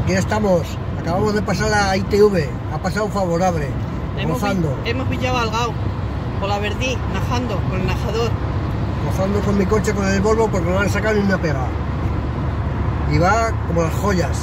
Aquí estamos, acabamos de pasar la ITV, ha pasado favorable, gozando. Hemos pillado al Gao, por la Verdí, najando, con el najador. Gozando con mi coche, con el Volvo, porque no han sacado ni una pega. Y va como las joyas.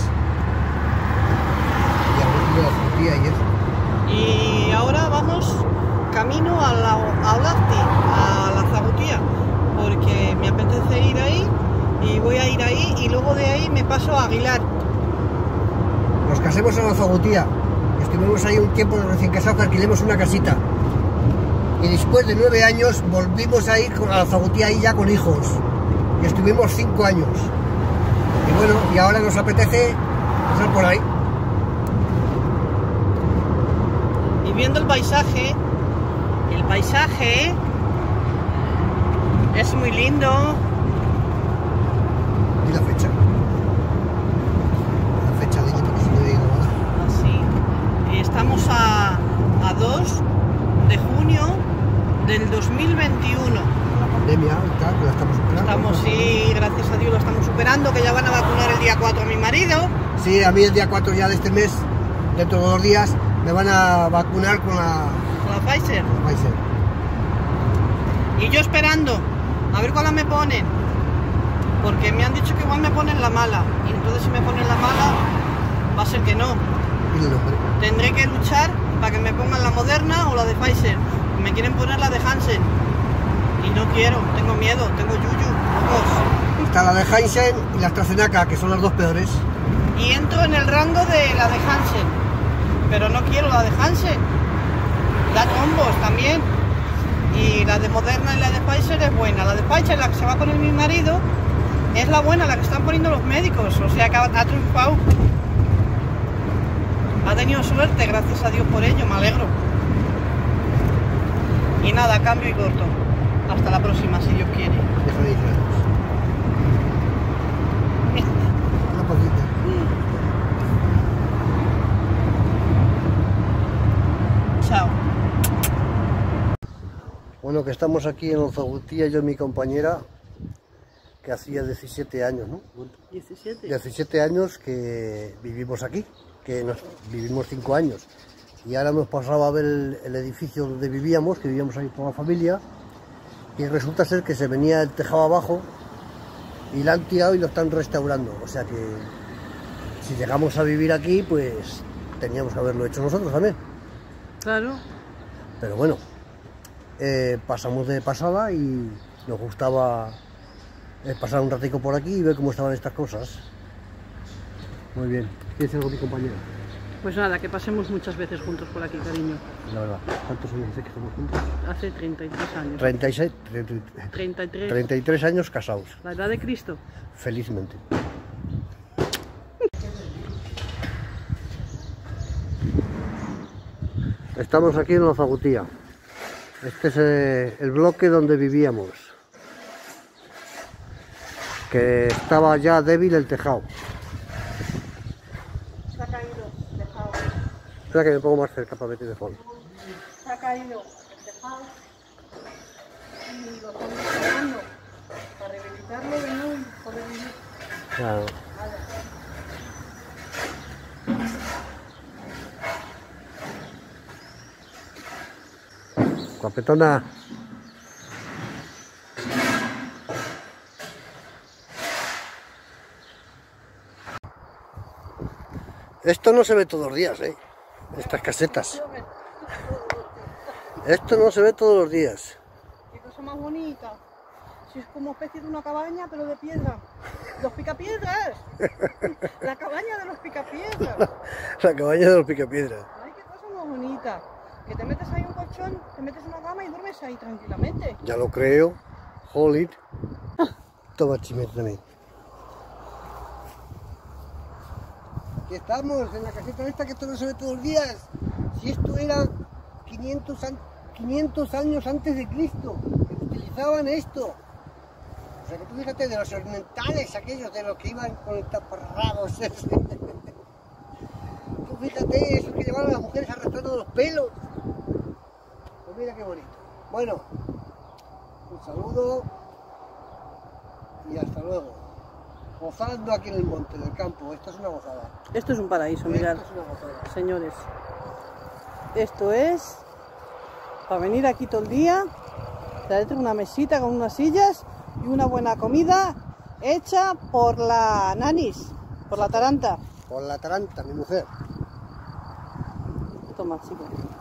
Y a la frutilla y eso. Y ahora vamos camino a Olazti, a la Zagutía, porque me apetece ir ahí y voy a ir ahí y luego de ahí me paso a Aguilar. Nos casemos en la Zagutía. Estuvimos ahí un tiempo de recién casados que alquilemos una casita. Y después de 9 años volvimos a ir a la Zagutía ahí ya con hijos. Y estuvimos 5 años. Y bueno, y ahora nos apetece pasar por ahí. Y viendo el paisaje es muy lindo. ¿Y la fecha? La fecha, dile porque si no digo nada. Así. Y estamos a 2 de junio del 2021. La pandemia, tal, que la estamos superando. Sí, gracias a Dios lo estamos superando, que ya van a vacunar el día 4 a mi marido. Sí, a mí el día 4 ya de este mes, dentro de 2 días, me van a vacunar con la Pfizer. Pfizer. Y yo esperando a ver cuál me ponen, porque me han dicho que igual me ponen la mala, y entonces si me ponen la mala va a ser que no. ¿Y el nombre? Tendré que luchar para que me pongan la Moderna o la de Pfizer. Me quieren poner la de Hansen y no quiero, tengo miedo, tengo yuyu, locos. Está la de Hansen y la AstraZeneca, que son las 2 peores. Y entro en el rango de la de Hansen, pero no quiero la de Hansen. Da trombos también. Y la de Moderna y la de Pfizer es buena. La de Pfizer, la que se va a poner mi marido, es la buena, la que están poniendo los médicos. O sea que ha triunfado. Ha tenido suerte, gracias a Dios por ello, me alegro. Y nada, cambio y corto. Hasta la próxima, si Dios quiere. Deja de ir. Una poquita. Chao. Bueno, que estamos aquí en la Zagutía, yo y mi compañera, que hacía 17 años, ¿no? 17. 17 años que vivimos aquí, que vivimos 5 años. Y ahora hemos pasado a ver el edificio donde vivíamos, que vivíamos ahí con la familia, y resulta ser que se venía el tejado abajo y lo han tirado y lo están restaurando. O sea que si llegamos a vivir aquí, pues teníamos que haberlo hecho nosotros también. Claro. Pero bueno, pasamos de pasada y nos gustaba pasar un ratico por aquí y ver cómo estaban estas cosas. Muy bien. ¿Qué dice algo mi compañero? Pues nada, que pasemos muchas veces juntos por aquí, cariño. La verdad. ¿Cuántos años hace que estamos juntos? Hace 33 años. 33 años casados. La edad de Cristo. Felizmente. Estamos aquí en la Zagutía. Este es el bloque donde vivíamos. Que estaba ya débil el tejado. Se ha caído el tejado. Espera que me pongo más cerca para meter de fondo. Se ha caído el tejado y lo estamos esperando para rehabilitarlo de nuevo y poder vivir. Claro. Guapetona. Esto no se ve todos los días, estas casetas. Esto no se ve todos los días. Qué cosa más bonita. Si es como especie de una cabaña, pero de piedra. ¡Los picapiedras! La cabaña de los picapiedras. La cabaña de los picapiedras. Ay, qué cosa más bonita. Que te metes ahí un colchón, te metes una cama y duermes ahí tranquilamente. Ya lo creo. Hold it. Toma chimete también. Aquí estamos, en la caseta esta, que esto no se ve todos los días. Si esto era 500 años antes de Cristo, que utilizaban esto. O sea que tú fíjate, de los ornamentales aquellos, de los que iban con el taparrabos ese. Tú fíjate, esos que llevaban a las mujeres arrastrando los pelos. Pues mira qué bonito. Bueno, un saludo y hasta luego. gozando aquí en el monte, en el campo. Esto es una gozada. Esto es un paraíso, mirad, Esto es una gozada. señores. Esto es para venir aquí todo el día, traerte una mesita con unas sillas y una buena comida hecha por la Nanis, por la Taranta. Por la Taranta, mi mujer. Toma, chico.